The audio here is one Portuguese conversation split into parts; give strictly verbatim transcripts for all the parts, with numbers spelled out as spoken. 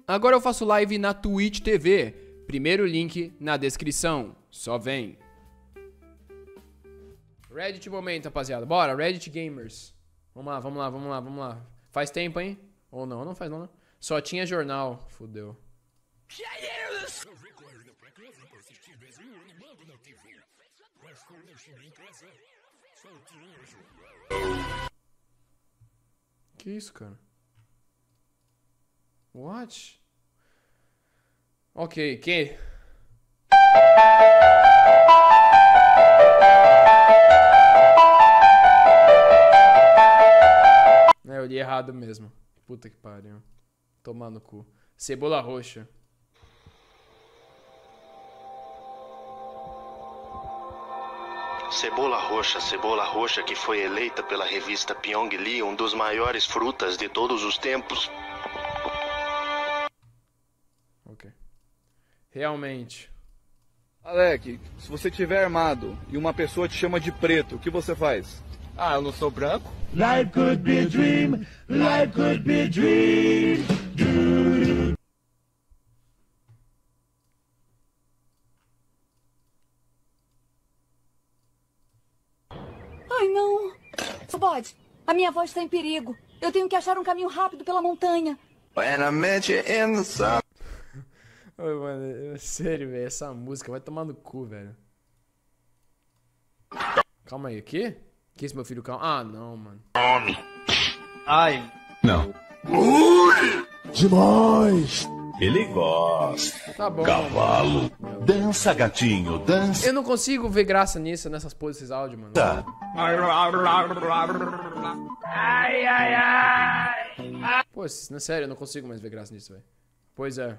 Agora eu faço live na Twitch T V. Primeiro link na descrição. Só vem. Reddit momento, rapaziada. Bora, Reddit Gamers. Vamos lá, vamos lá, vamos lá, vamos lá. Faz tempo, hein? Ou não, não faz não, né? Só tinha jornal. Fudeu. Que isso, cara? What? Ok, que? É, eu li errado mesmo. Puta que pariu. Tomar no cu. Cebola roxa. Cebola roxa, cebola roxa que foi eleita pela revista Pyongyi um dos maiores frutas de todos os tempos. Ok. Realmente. Alec, se você estiver armado e uma pessoa te chama de preto, o que você faz? Ah, eu não sou branco? Life could be a dream, life could be a dream. Ai, não. Bode, a minha voz está em perigo. Eu tenho que achar um caminho rápido pela montanha. When I met you in the sun. Oi, mano, sério, velho, essa música vai tomar no cu, velho. Calma aí, o quê? Que isso, meu filho? Calma. Ah, não, mano. Ai. Não. Ui! Demais! Ele gosta. Tá bom. Cavalo. Mano. Dança, gatinho, dança. Eu não consigo ver graça nisso, nessas poses, esses áudios, mano. Ai, ai, ai. Pô, não é sério, eu não consigo mais ver graça nisso, velho. Pois é.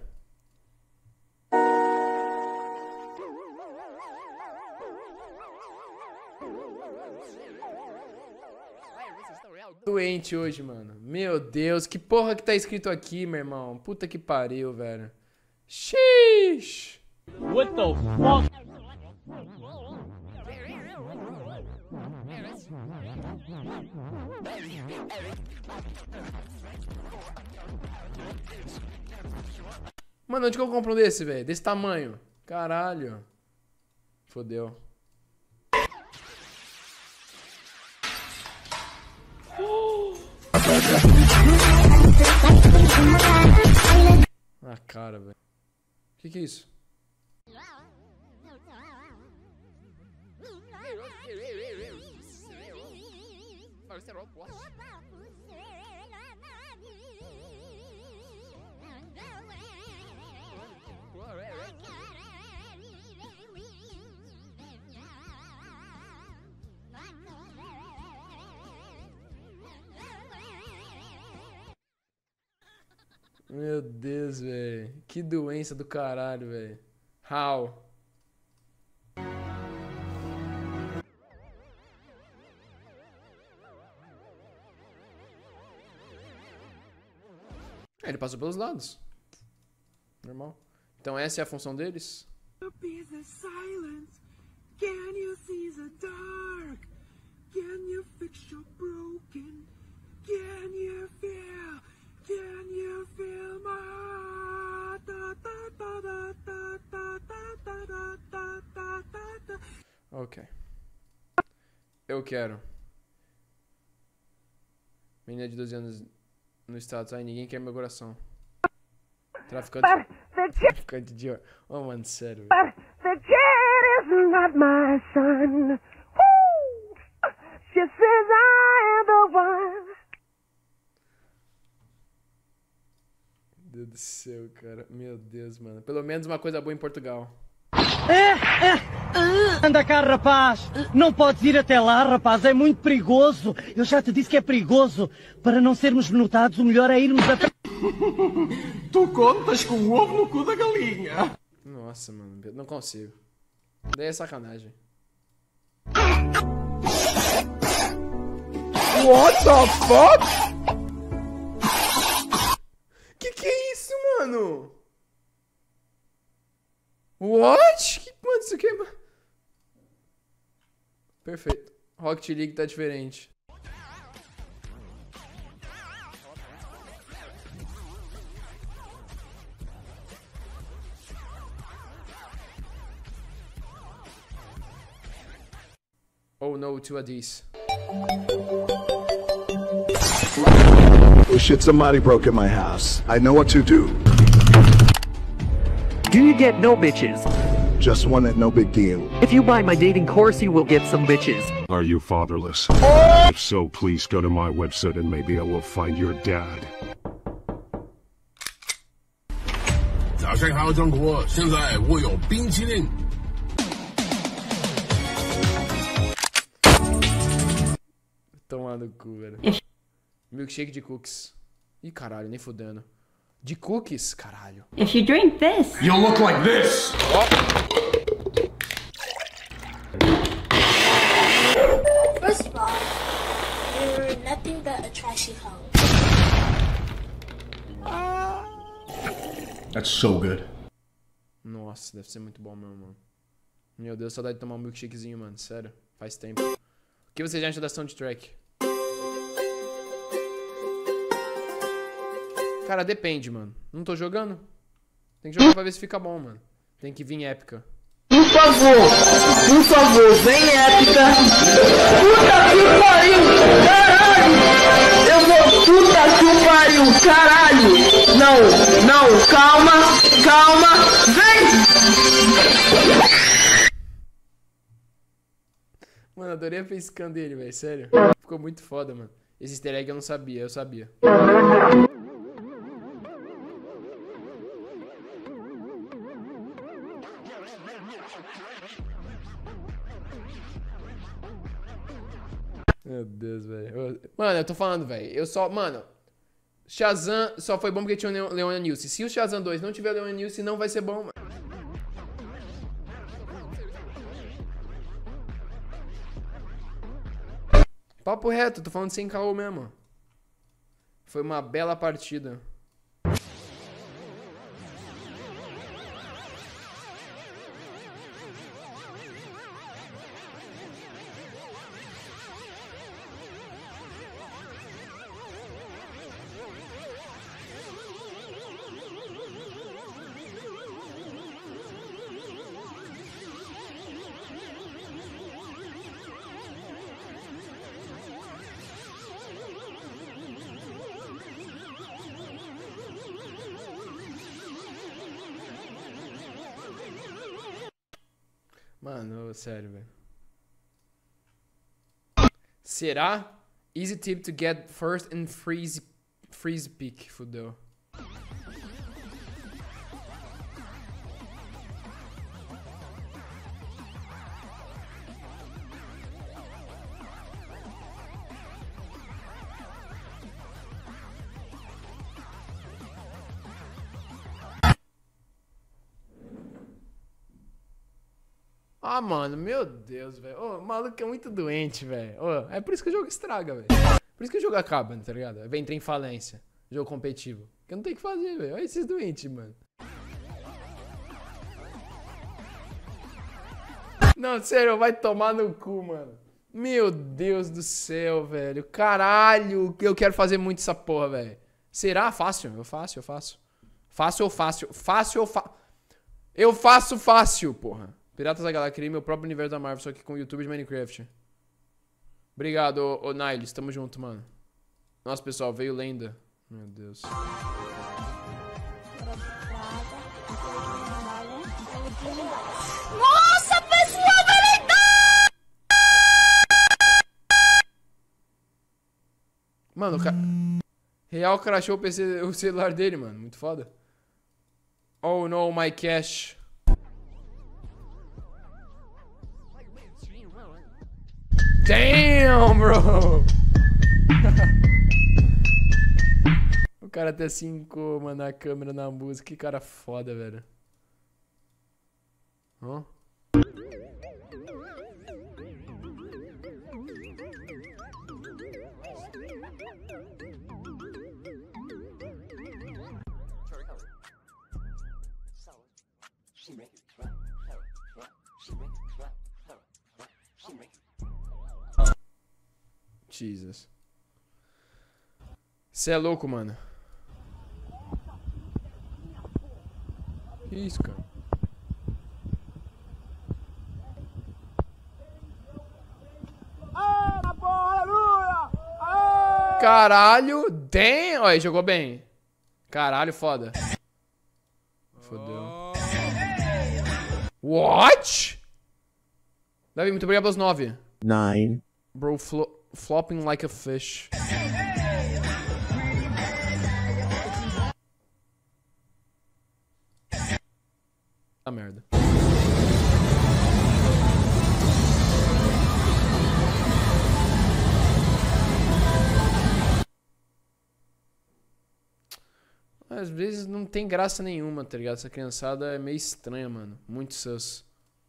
Doente hoje, mano. Meu Deus, que porra que tá escrito aqui, meu irmão? Puta que pariu, velho. Xiii. What the fuck? Mano, onde que eu compro um desse, velho? Desse tamanho. Caralho. Fodeu. Ah, cara, velho. Que que é isso? Meu Deus, velho. Que doença do caralho, velho. How? É, ele passou pelos lados. Normal. Então essa é a função deles? Can you feel my da, da, da, da, da, da, da, da, da, da, da, da. Ok. Eu quero. Menina de doze anos no status. Ai, ninguém quer meu coração. Traficante. Traficante de ouro. Oh, mano, sério. But the kid is not my son. Woo! She says I am the one. Meu Deus do céu, cara. Meu Deus, mano. Pelo menos uma coisa boa em Portugal. É, é, anda cá, rapaz. Não podes ir até lá, rapaz. É muito perigoso. Eu já te disse que é perigoso. Para não sermos notados, o melhor é irmos a... Tu contas com o ovo no cu da galinha. Nossa, mano. Não consigo. Daí é sacanagem. What the fuck? Que que é isso, mano? What? Que, mano, isso aqui é... Perfeito. Rocket League tá diferente. Oh no, two of these. Oh shit, somebody broke in my house. I know what to do. Do you get no bitches? Just one and no big deal. If you buy my dating course, you will get some bitches. Are you fatherless? If so, please go to my website and maybe I will find your dad. 早上好，中国！现在我有冰淇淋。 Tomar no cu, velho. Milkshake de cookies. Ih, caralho, nem fudendo. De cookies? Caralho. If you drink this, you'll look like this. First of all, you're nothing but a trashy hoe. That's so good. Nossa, deve ser muito bom mesmo, mano. Meu Deus, saudade de tomar um milkshakezinho, mano. Sério, faz tempo. O que você acha da soundtrack? Cara, depende, mano. Não tô jogando. Tem que jogar pra ver se fica bom, mano. Tem que vir épica. Por favor, por favor, vem épica. Puta que pariu, caralho. Eu vou, puta que pariu, caralho. Não, não, calma, calma, vem. Mano, adorei a facecam dele, velho, sério. Ficou muito foda, mano. Esse easter egg eu não sabia, eu sabia. Meu Deus, velho. Mano, eu tô falando, velho. Eu só... Mano, Shazam só foi bom porque tinha o Leona Nilce. Se o Shazam dois não tiver o Leona Nilce, não vai ser bom, mano. Papo reto, tô falando sem caô mesmo. Foi uma bela partida. Mano, sério, velho. Será? Easy tip to get first and freeze, freeze pick. Fudeu. Ah, mano, meu Deus, velho. Oh, o maluco é muito doente, velho. Oh, é por isso que o jogo estraga, velho. Por isso que o jogo acaba, tá ligado? Vem entrar em falência. Jogo competitivo. Que eu não tenho o que fazer, velho. Olha esses doentes, mano. Não, sério, vai tomar no cu, mano. Meu Deus do céu, velho. Caralho, eu quero fazer muito essa porra, velho. Será? Fácil? Eu faço, eu faço. Fácil ou fácil? Fácil ou fácil? Eu faço fácil, porra. Piratas da Galáxia, criei meu próprio universo da Marvel, só que com o YouTube de Minecraft. Obrigado, ô, ô Niles. Tamo junto, mano. Nossa, pessoal, veio lenda. Meu Deus. Nossa, pessoal, vai Mano, o cara... Real crashou o P C, o celular dele, mano. Muito foda. Oh, no, my cash. Damn, bro! O cara até cinco, mano, na câmera, na música. Que cara foda, velho. Ó. Oh. Jesus. Cê é louco, mano. Que isso, cara? Caralho. Damn. Olha, jogou bem. Caralho, foda. Fodeu. What? Davi, muito obrigado pelos nove. Nine. Bro, flo flopping like a fish. Ah, merda. Às vezes não tem graça nenhuma, tá ligado? Essa criançada é meio estranha, mano. Muito sus.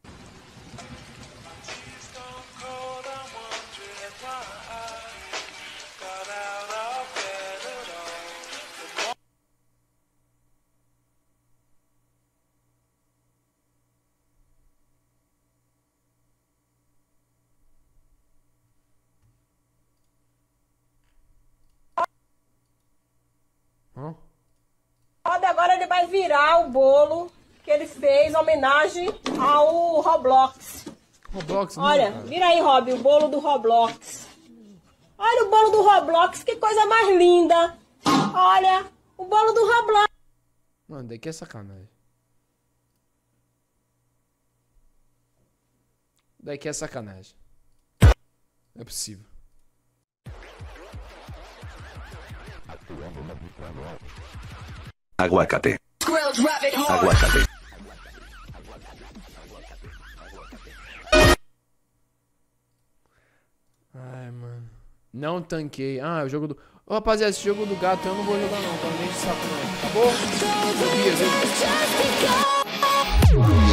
Hã? Agora ele vai virar o bolo que ele fez em homenagem ao Roblox. Roblox, não, olha, cara. Vira aí, Rob, o bolo do Roblox. Olha o bolo do Roblox, que coisa mais linda. Olha, o bolo do Roblox. Mano, daqui é sacanagem. Daqui é sacanagem. Não é possível. Aguacate. Aguacate. Ai, mano. Não tanquei. Ah, o jogo do... Ô, rapaziada, esse jogo do gato eu não vou jogar não, tá? Nem de saco não. Acabou? Eu vi, eu vi.